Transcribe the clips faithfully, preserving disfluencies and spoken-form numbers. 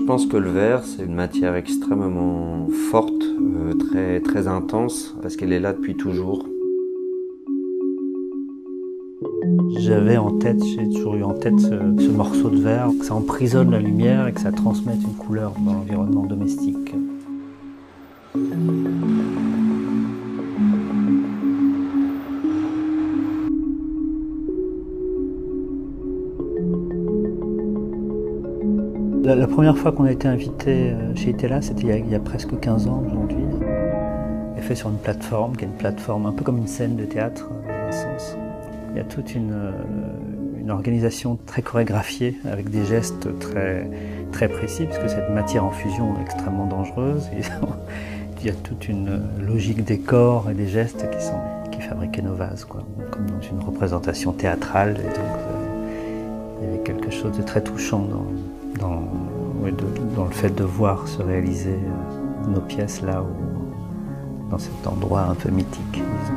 je pense que le verre, c'est une matière extrêmement forte, euh, très, très intense, parce qu'elle est là depuis toujours. J'avais en tête, j'ai toujours eu en tête ce, ce morceau de verre, que ça emprisonne la lumière et que ça transmette une couleur dans l'environnement domestique. La, la première fois qu'on a été invité chez Itella, c'était il, il y a presque quinze ans aujourd'hui. Elle est fait sur une plateforme, qui est une plateforme un peu comme une scène de théâtre, dans un sens. Il y a toute une, une organisation très chorégraphiée, avec des gestes très, très précis, puisque cette matière en fusion est extrêmement dangereuse. Il y a toute une logique des corps et des gestes qui, sont, qui fabriquaient nos vases, quoi, comme dans une représentation théâtrale. Et donc, euh, il y avait quelque chose de très touchant dans, dans, ouais, de, dans le fait de voir se réaliser euh, nos pièces là, où, dans cet endroit un peu mythique, disons.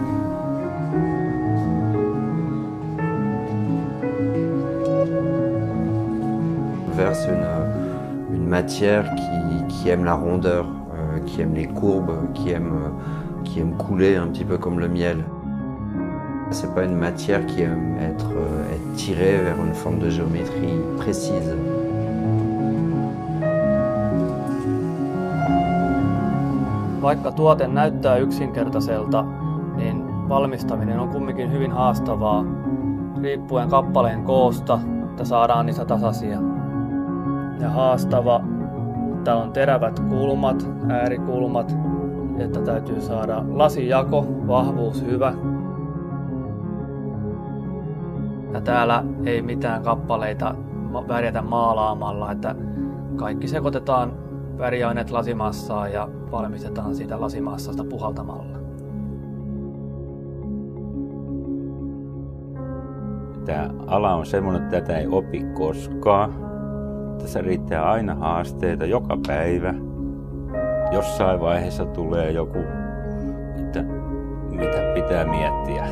Le verre, c'est une, une matière qui, qui aime la rondeur, euh, qui aime les courbes, qui aime, euh, qui aime couler un petit peu comme le miel. C'est pas une matière qui aime être, euh, être tirée vers une forme de géométrie précise. Vaikka tuote näyttää yksinkertaiselta, niin valmistaminen on kumminkin hyvin haastavaa, riippuen kappaleen koosta, että saadaan niistä tasaisia. Ja haastava, että on terävät kulmat, äärikulmat, että täytyy saada lasijako, vahvuus hyvä. Ja täällä ei mitään kappaleita värjätä maalaamalla, että kaikki sekoitetaan väriaineet lasimassaan ja valmistetaan siitä lasimassasta puhaltamalla. Tämä ala on semmoinen, että tätä ei opi koskaan. Tässä riittää aina haasteita joka päivä. Jossain vaiheessa tulee joku, että mitä pitää miettiä.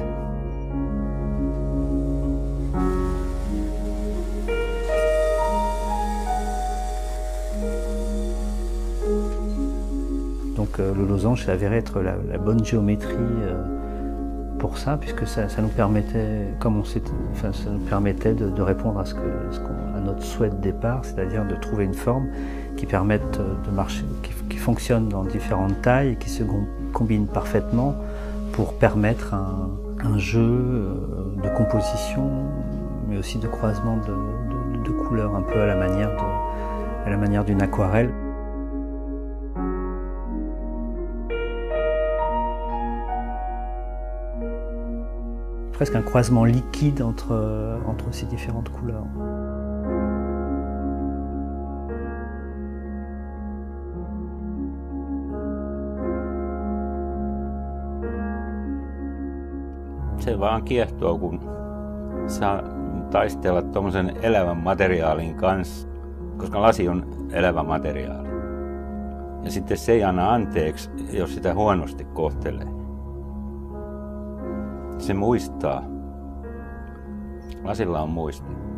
Donc euh, le losange s'est avéré être la, la bonne géométrie euh, pour ça, puisque ça, ça nous permettait, comme on enfin, ça nous permettait de, de répondre à, ce que, ce qu'on, à notre souhait de départ, c'est-à-dire de trouver une forme qui permette de marcher, qui, qui fonctionne dans différentes tailles et qui se combine parfaitement pour permettre un, un jeu de composition, mais aussi de croisement de, de, de couleurs, un peu à la manière de, à la manière d'une aquarelle. Presque un croisement liquide entre, entre ces différentes couleurs. Se vaan kiehtoo, kun saa taistella tuommoisen elävän materiaalin kanssa, koska lasi on elävä materiaali. Ja sitten se ei anna anteeksi, jos sitä huonosti kohtelee. Se muistaa. Lasilla on muisti.